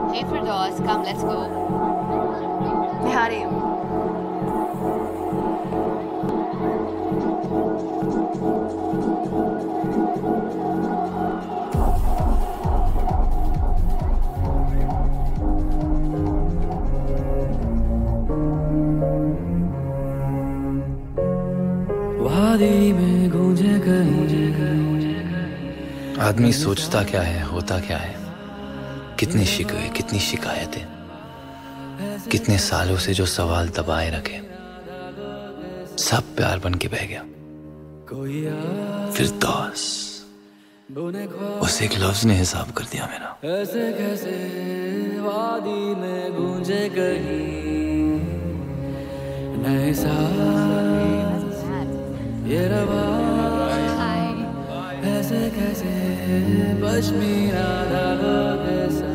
Hey Firdaus, come, let's go. मैं आ रही हूँ। वादी में गूंजे कहीं। आदमी सोचता क्या है, होता क्या है, कितनी शिकवे, कितनी शिकायतें, कितने सालों से जो सवाल दबाए रखे, सब प्यार बन के बह गया। फिरदौस, उस एक लफ्ज ने हिसाब कर दिया मेरा। ऐसे कैसे वादी में गूंजे कहीं नए साल ये रवा। ऐसे कैसे पश्मीना धागों के साथ